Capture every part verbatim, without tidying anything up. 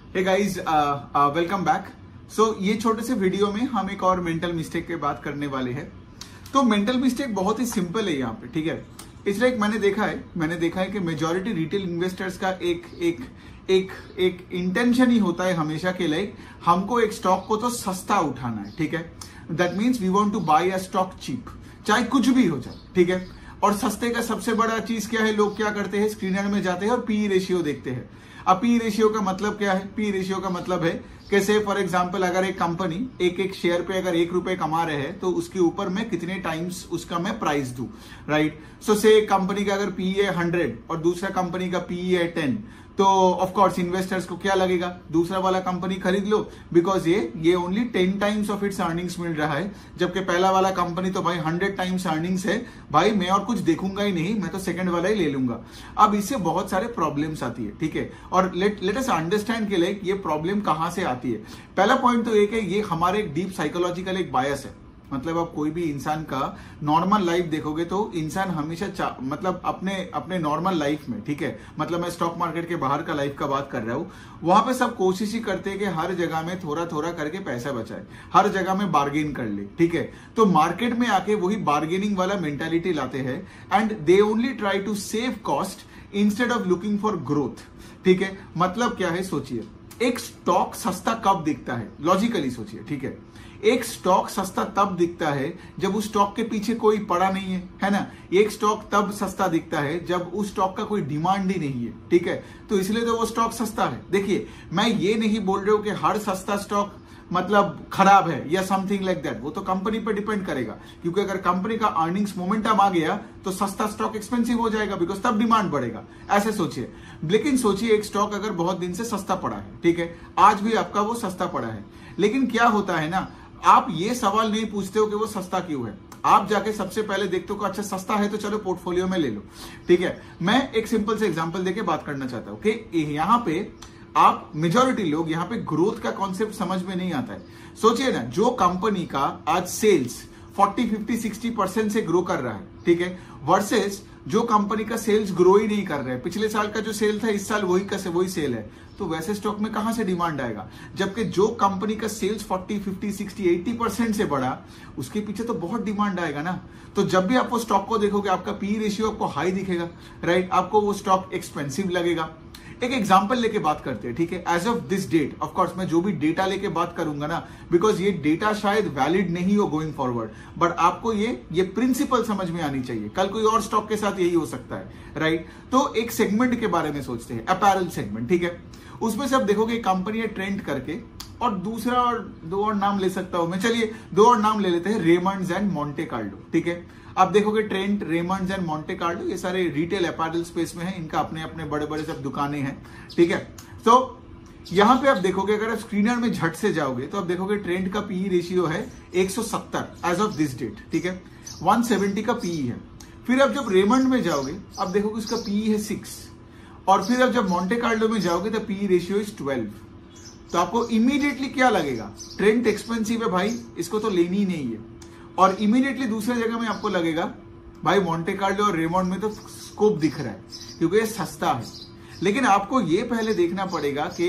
हे guys, welcome back. So ये छोटे से वीडियो में हम एक और मेंटल मिस्टेक की बात करने वाले हैं। तो मेंटल मिस्टेक बहुत ही सिंपल है यहाँ पे, ठीक है। इसलिए मैंने देखा है मैंने देखा है कि मेजॉरिटी रिटेल इन्वेस्टर्स का एक एक एक एक इंटेंशन ही होता है हमेशा के लिए, हमको एक स्टॉक को तो सस्ता उठाना है, ठीक है। That means we want to buy a stock cheap, चाहे कुछ भी हो जाए, ठीक है। और सस्ते का सबसे बड़ा चीज क्या है, लोग क्या करते हैं, स्क्रीनर में जाते हैं और पी रेशियो देखते हैं। अब पी रेशियो का मतलब क्या है? पी रेशियो का मतलब है कि से फॉर एग्जांपल अगर एक कंपनी एक एक शेयर पे अगर एक रुपए कमा रहे हैं तो उसके ऊपर मैं कितने टाइम्स उसका मैं प्राइस दूं, राइट। सो से एक कंपनी का अगर पी है हंड्रेड और दूसरा कंपनी का पी है टेन, तो ऑफ कोर्स इन्वेस्टर्स को क्या लगेगा, दूसरा वाला कंपनी खरीद लो, बिकॉज ये ये only ten times of its earnings मिल रहा है, जबकि पहला वाला कंपनी तो भाई हंड्रेड टाइम्स अर्निंग्स है। भाई मैं और कुछ देखूंगा ही नहीं, मैं तो सेकंड वाला ही ले लूंगा। अब इससे बहुत सारे प्रॉब्लम्स आती है, ठीक है। और लेट लेट अस अंडरस्टैंड के लिए ये प्रॉब्लम कहां से आती है। पहला पॉइंट तो एक है, ये हमारे एक डीप साइकोलॉजिकल एक बायस है। मतलब आप कोई भी इंसान का नॉर्मल लाइफ देखोगे तो इंसान हमेशा मतलब अपने अपने नॉर्मल लाइफ में, ठीक है, मतलब मैं स्टॉक मार्केट के बाहर का लाइफ का बात कर रहा हूं, वहां पे सब कोशिश ही करते हैं कि हर जगह में थोड़ा थोड़ा करके पैसा बचाए, हर जगह में बार्गेन कर ले, ठीक है। तो मार्केट में आके वही बार्गेनिंग वाला मेंटालिटी लाते हैं and they only try to save cost instead of looking for growth, ठीक है। मतलब क्या है, सोचिए, एक स्टॉक सस्ता कब दिखता है, लॉजिकली सोचिए, ठीक है। एक स्टॉक सस्ता तब दिखता है जब उस स्टॉक के पीछे कोई पड़ा नहीं है, है ना। एक स्टॉक तब सस्ता दिखता है जब उस स्टॉक का कोई डिमांड ही नहीं है, ठीक है। तो इसलिए तो वो स्टॉक सस्ता है। देखिए, मैं ये नहीं बोल रहा हूं कि हर सस्ता स्टॉक मतलब खराब है या समथिंग लाइक दैट, वो तो कंपनी पे डिपेंड करेगा, क्योंकि अगर कंपनी का अर्निंग्स मोमेंटम आ गया तो सस्ता स्टॉक एक्सपेंसिव हो जाएगा, बिकॉज तब डिमांड बढ़ेगा। ऐसे सोचिए। लेकिन सोचिए, एक स्टॉक अगर बहुत दिन से सस्ता पड़ा है, ठीक है, आज भी आपका वो सस्ता पड़ा है, लेकिन क्या होता है ना, आप ये सवाल नहीं पूछते हो कि वो सस्ता क्यों है। आप जाके सबसे पहले देखते हो कि अच्छा सस्ता है तो चलो पोर्टफोलियो में ले लो, ठीक है। मैं एक सिंपल से एग्जांपल देके बात करना चाहता हूं कि यहां पे आप मेजॉरिटी लोग यहाँ पे ग्रोथ का कॉन्सेप्ट समझ में नहीं आता है। सोचिए ना, जो कंपनी का आज sales forty, fifty, sixty percent से ग्रो कर रहा है, ठीक है, वर्सेस जो कंपनी का सेल्स ग्रो ही नहीं कर रहा है, पिछले साल का जो सेल था इस साल वही का से वही सेल है, तो वैसे स्टॉक में कहां से डिमांड आएगा। जबकि जो कंपनी का sales forty, fifty, sixty, eighty percent से बढ़ा, उसके पीछे तो बहुत डिमांड आएगा ना। तो जब भी आप वो स्टॉक को देखोगे, आपका पी रेशियो आपको हाई दिखेगा, राइट, आपको वो स्टॉक एक्सपेंसिव लगेगा। एक एग्जांपल लेके बात करते हैं, ठीक है। As of this date, of course मैं जो भी डेटा लेके बात करूंगा ना, बिकॉज ये डेटा शायद वैलिड नहीं हो गोइंग फॉरवर्ड, बट आपको ये ये प्रिंसिपल समझ में आनी चाहिए। कल कोई और स्टॉक के साथ यही हो सकता है, राइट। तो एक सेगमेंट के बारे में सोचते हैं, अपैरल सेगमेंट, ठीक है। उसमें से आप देखोगे कंपनी ट्रेंड करके, और दूसरा और दो और नाम ले सकता हूं मैं, चलिए दो और नाम ले लेते हैं, रेमंड्स एंड मोंटे कार्लो, ठीक है। आप देखोगे Trent, Raymonds and Monte Carlo, ये सारे रिटेल अपैरल स्पेस में है, इनका अपने अपने बड़े बड़े सब दुकानें हैं, ठीक है। तो यहां पे आप देखोगे, अगर आप स्क्रीनर में झट से जाओगे तो आप देखोगे ट्रेंट का पीई रेशियो है एक सौ सत्तर एज ऑफ दिस डेट, ठीक है, वन सेवेंटी का पीई है। फिर आप जब रेमंड में जाओगे आप देखोगे उसका पीई है सिक्स, और फिर आप जब मोंटे कार्लो में जाओगे तो पीई रेशियो इज ट्वेल्व। तो आपको इमीडिएटली क्या लगेगा, ट्रेंट एक्सपेंसिव है भाई, इसको तो लेनी ही नहीं है। और इमीडिएटली दूसरे जगह में आपको लगेगा भाई मोंटे कार्लो और रेमंड में तो स्कोप दिख रहा है क्योंकि ये सस्ता है। लेकिन आपको ये पहले देखना पड़ेगा कि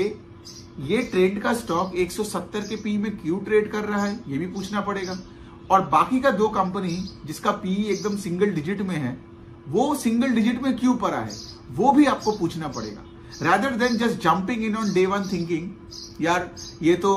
ये ट्रेंड का स्टॉक एक सौ सत्तर के पी में क्यों ट्रेड कर रहा है, ये भी पूछना पड़ेगा। और बाकी का दो कंपनी जिसका पी एकदम सिंगल डिजिट में है, वो सिंगल डिजिट में क्यों पड़ा है, वो भी आपको पूछना पड़ेगा, rather than just jumping in on day one thinking यार ये तो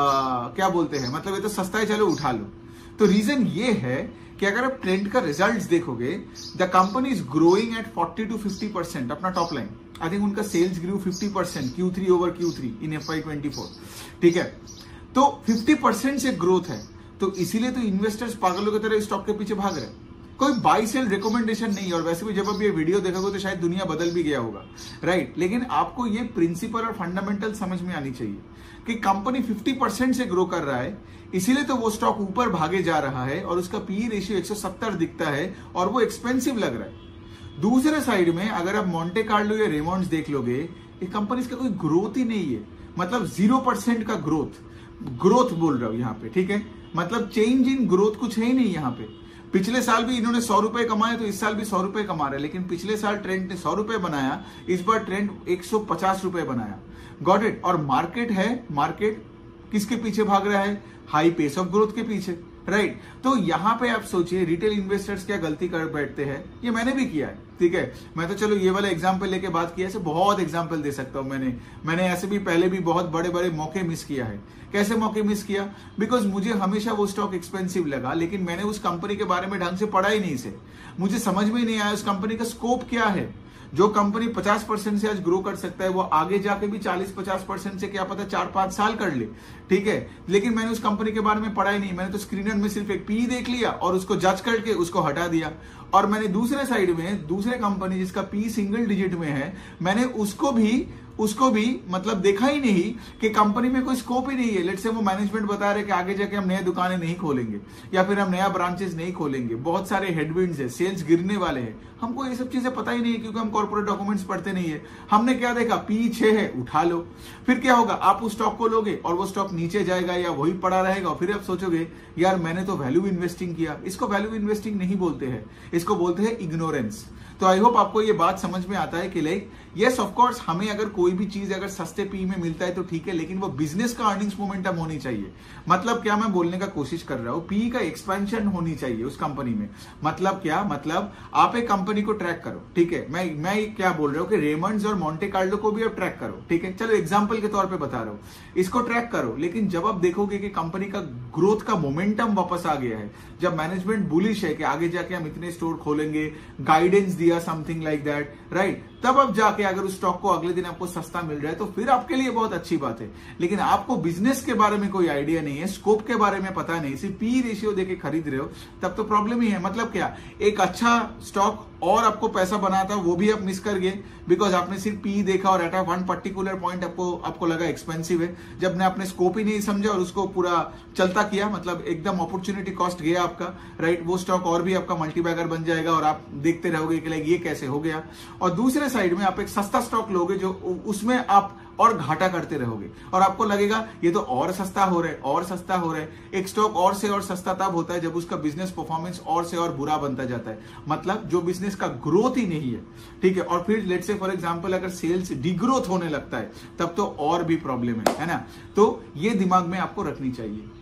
आ, क्या बोलते हैं, मतलब ये तो सस्ता है चलो उठा लो। तो रीजन ये है कि अगर आप ट्रेंड का रिजल्ट्स देखोगे, the company is growing at forty to fifty percent अपना टॉप लाइन। आई थिंक उनका sales grow fifty percent Q three over Q three in F I twenty four, ठीक है। तो फिफ्टी परसेंट से growth है, तो इसीलिए तो इन्वेस्टर्स पागलों की तरह स्टॉक के पीछे भाग रहे हैं। कोई बाई सेल रिकमेंडेशन नहीं, और वैसे भी जब आप ये वीडियो देखोगे तो शायद दुनिया बदल भी गया होगा, राइट। लेकिन आपको ये प्रिंसिपल और फंडामेंटल समझ में आनी चाहिए कि कंपनी फिफ्टी परसेंट से ग्रो कर रहा है, इसीलिए तो वो स्टॉक ऊपर भागे जा रहा है और उसका पी रेशियो एक सौ सत्तर दिखता है और वो एक्सपेंसिव लग रहा है। दूसरे साइड में अगर आप मोंटे कार्लो या रेमंड्स देख लोगे, ये कंपनी का कोई ग्रोथ ही नहीं है, मतलब जीरो परसेंट का ग्रोथ ग्रोथ बोल रहा हूं यहां पे, ठीक है। मतलब चेंज इन ग्रोथ कुछ है ही नहीं यहाँ पे। पिछले साल भी इन्होंने सौ रुपए कमाए तो इस साल भी सौ रुपए कमा रहे हैं, लेकिन पिछले साल ट्रेंड ने सौ रुपए बनाया, इस बार ट्रेंड एक सौ पचास रुपए बनाया। Got it. और मार्केट है, मार्केट किसके पीछे भाग रहा है? हाई पेस ऑफ ग्रोथ के पीछे, राइट right? तो यहां पे आप सोचिए रिटेल इन्वेस्टर्स क्या गलती कर बैठते हैं, ये मैंने भी किया है, ठीक है। मैं तो चलो ये वाला एग्जांपल लेके बात किया, ऐसे बहुत एग्जांपल दे सकता हूं। मैंने मैंने ऐसे भी पहले भी बहुत बड़े बड़े मौके मिस किया है। कैसे मौके मिस किया? बिकॉज मुझे हमेशा वो स्टॉक एक्सपेंसिव लगा, लेकिन मैंने उस कंपनी के बारे में ढंग से पढ़ा ही नहीं से, मुझे समझ में ही नहीं आया उस कंपनी का स्कोप क्या है। जो कंपनी पचास परसेंट से आज ग्रो कर सकता है वो आगे जाके भी चालीस पचास परसेंट से क्या पता चार पांच साल कर ले, ठीक है। लेकिन मैंने उस कंपनी के बारे में पढ़ा ही नहीं, मैंने तो स्क्रीनर में सिर्फ एक पी देख लिया और उसको जज करके उसको हटा दिया। और मैंने दूसरे साइड में दूसरे कंपनी जिसका पी सिंगल डिजिट में है, मैंने उसको भी उसको भी मतलब देखा ही नहीं कि कंपनी में कोई स्कोप ही नहीं है। लेट्स से वो मैनेजमेंट बता रहे कि आगे जाके हम नए दुकानें नहीं खोलेंगे या फिर हम नया ब्रांचेस नहीं खोलेंगे, बहुत सारे हेडविंड्स है, सेल्स गिरने वाले हैं। हमको ये सब चीजें पता ही नहीं है क्योंकि हम कॉर्पोरेट डॉक्यूमेंट्स पढ़ते नहीं है। हमने क्या देखा? पी छह है, उठा लो। फिर क्या होगा? आप उस स्टॉक को लोगे और वो स्टॉक नीचे जाएगा या वही पड़ा रहेगा, फिर आप सोचोगे यार मैंने तो वैल्यू इन्वेस्टिंग किया। इसको वैल्यू इन्वेस्टिंग नहीं बोलते हैं, इसको बोलते हैं इग्नोरेंस। तो आई होप आपको ये बात समझ में आता है कि लाइक यस ऑफ कोर्स हमें अगर कोई भी चीज अगर सस्ते पी में मिलता है तो ठीक है, लेकिन वो बिजनेस का अर्निंग्स मोमेंटम होनी चाहिए। मतलब क्या मैं बोलने का कोशिश कर रहा हूं, पी का एक्सपेंशन होनी चाहिए उस कंपनी में। मतलब क्या? मतलब आप एक कंपनी को ट्रैक करो, ठीक है। मैं मैं क्या बोल रहा हूं कि रेमंड्स और मोंटे कार्लो को भी आप ट्रैक करो, ठीक है। चलो एग्जांपल के तौर पे बता रहा हूं, इसको ट्रैक करो। लेकिन जब आप देखोगे कि कंपनी का ग्रोथ का मोमेंटम वापस आ गया है, जब मैनेजमेंट बुलिश है कि आगे जाके हम इतने स्टोर खोलेंगे, गाइडेंस दिया समथिंग लाइक दैट, राइट, तब अब जाके अगर उस स्टॉक को अगले दिन आपको सस्ता मिल रहा है तो फिर आपके लिए बहुत अच्छी बात है। लेकिन आपको बिजनेस के बारे में कोई आइडिया नहीं है, स्कोप के बारे में पता नहीं, सिर्फ पी रेशियो देके खरीद रहे हो, तब तो प्रॉब्लम ही है। मतलब क्या? एक अच्छा स्टॉक और आपको पैसा बनाता वो भी आप मिस कर गए बिकॉज आपने सिर्फ पी देखा और at a one particular point आपको आपको लगा एक्सपेंसिव है। जब ने आपने स्कोप ही नहीं समझा और उसको पूरा चलता किया, मतलब एकदम अपॉर्चुनिटी कॉस्ट गया आपका, राइट। वो स्टॉक और भी आपका मल्टीबैगर बन जाएगा और आप देखते रहोगे कि लाइक ये कैसे हो गया। और दूसरे साइड में आप एक सस्ता स्टॉक लोगे जो उसमें आप और घाटा करते रहोगे और आपको लगेगा ये तो और सस्ता हो रहा है और सस्ता हो रहा है। एक स्टॉक और से और सस्ता तब होता है जब उसका बिजनेस परफॉर्मेंस और से और बुरा बनता जाता है, मतलब जो बिजनेस का ग्रोथ ही नहीं है, ठीक है। और फिर लेट्स से फॉर एग्जांपल अगर सेल्स डिग्रोथ होने लगता है तब तो और भी प्रॉब्लम है, है ना। तो ये दिमाग में आपको रखनी चाहिए।